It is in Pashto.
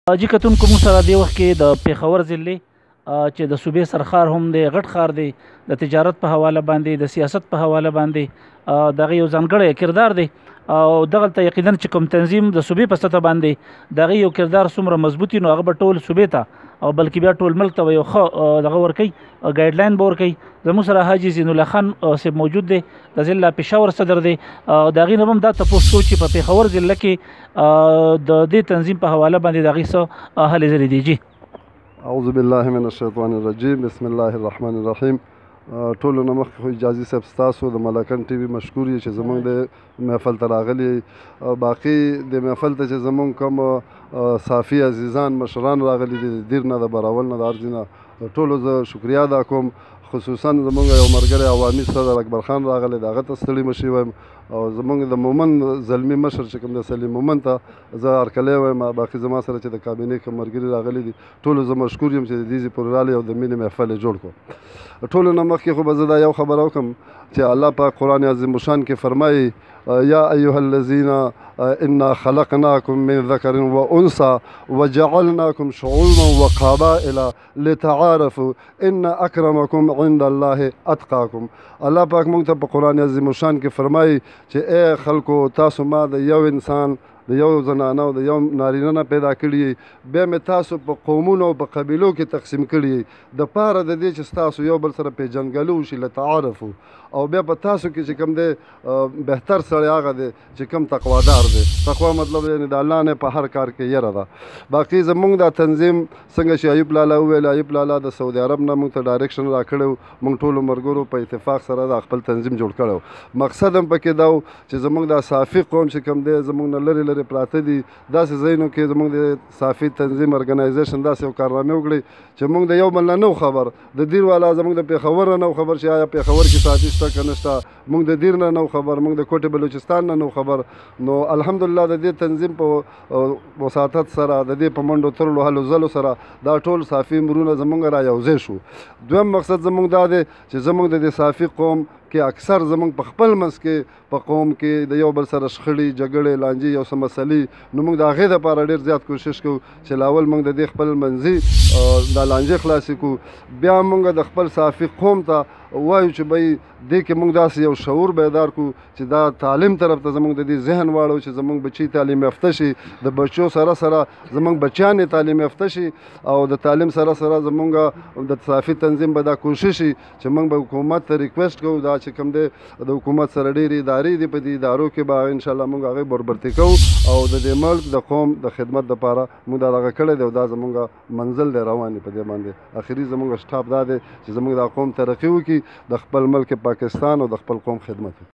حاجي کتونکو موږ سره دې وخت کې د پېښور ضلع چې د صوبې سرخار هم دی، غټ ښار دی، د تجارت په حواله باندې، د سیاست په حواله باندې دغه یو ځانګړی کردار دی او دغلته یقینا چې کوم تنظیم د صوبې په سطح باندې دغه یو کردار څومره مضبوط وي نو هغه به ټول صوبې ته او بلکې بیا ټول ملک ته به یو ښه دغه ورکوي، ګایډلاین به ورکوي. زموږ سره حاجي زین الله خان صاحب موجود دی، د ضلع پېښور صدر دی. د هغې نه هم دا تپوس کوو چې په پېښور ضلع کې د دې تنظیم په حواله باندې د هغې څه هلې ځلې دي. جی اعوذ بالله من الشیطان الرجیم، بسم الله الرحمن الرحیم. ټولو نه مخکې خو اجازي صاحب ستاسو د ملکند ټي وي مشکور یې چې زموږ د محفل ته راغلي، باقي د محفل ته چې زموږ کوم صافي عزیزان مشران راغلي دي، د دیر نه د براول نه د هر ځای نه ټولو زه شکریا ادا کوم. خصوصا زموږ یو ملګری عوامي صدر اکبر خان راغلی، د هغه ته ستړي مه شي وایم، او زموږ د مومن زلمي مشر چې کوم د سلیم مومن ته زه هرکلی وایم. باقي زما سره چې د کابینې کوم ملګري راغلي دي ټولو زه مشکور یم چې د دې ځای پورې راغلي او د مینې محفل یې جوړ کړو. ټولو نه مخکې خو به زه دا یو خبره وکړم چې الله پاک قرآن عظیم الشان کې فرمایي یا ایها الذین انا خلقناکم من ذکر و انثى وجعلناکم شعوبا وقبائل لتعارفوا ان اکرمکم عند الله اتقاکم. الله پاک موږ ته په قرآن عظیم الشان کې فرمایي چې ای خلکو تاسو ما د یو انسان د یو زنانه او د یو نارینه نه پیدا کړي، بیا مې تاسو په قومونو او په قبیلو کې تقسیم کړي د پاره د دې چې تاسو یو بل سره پیژنګلو وشي، لتعارفو. او بیا په تاسو کې چې کوم دی بهتر سړی هغه دی چې کوم تقوادار دی. تقوا مطلب یعنې د الله نه په هر کار کې یره ده. باقي زموږ دا تنظیم څنګه چې ایوب لالا وویل، ایوب لالا د سعودي عرب نه موږ ته ډایرکشن راکړی و، موږ ټولو ملګرو په اتفاق سره دا خپل تنظیم جوړ کړی و. مقصد هم پکې دا و چې زموږ دا صافي قوم چې کوم دی زموږ نه لرې لرې پراته دي، داسې ځایونو کې زموږ د صافي تنظیم ارګنایزیشن داسې یو کارنامې وکړي چې موږ د یو بل نه نو خبر، د دیر والا زموږ د پېښور نه نو خبر چې آیا پېښور کې صافي شته که نه شته، موږ د دیر نه نو خبر، موږ د کوټې بلوچستان نه نو خبر. نو الحمدلله د دې تنظیم په وساطت سره، د دې په منډو ترلو هلو ځلو سره دا ټول صافي مرونه زموږ را یوځای شو. دویم مقصد زموږ دا دی چې زموږ د دې صافي قوم کې اکثر زموږ په خپل منځ کې په قوم کې د یو بل سره شخړې جګړې لانجې یو څه مسلې، نو موږ د هغې دپاره ډېر زیات کوشش کوو چې لاول موږ د دې خپل منځي دا لانجې خلاصې کړو. بیا موږ د خپل صافي قوم ته وایو چې بھئی دې کې موږ داسې یو شعور بیدار کړو چې دا تعلیم طرف ته زموږ د دې ذهن واړو چې زموږ بچي تعلیم یافته شي، د بچو سره سره زموږ بچیان یې تعلیم یافته شي، او د تعلیم سره سره زموږ د صافي تنظیم به دا کوشش شي چې موږ به حکومت ته ریکویسټ کوو دا چې کوم دی د حکومت سره ډېرې ادارې دي، په دې ادارو کې به انشاءالله موږ هغې بربرتي کوو او د دې ملک د قوم د خدمت دپاره موږ دا دغه کړی دی او دا زموږ منزل دی روان دی په دې باندې. اخري زموږ سټاپ دا دی چې زموږ دا قوم ترقي وکړي، د خپل ملک پاکستان او د خپل قوم خدمت وکړي.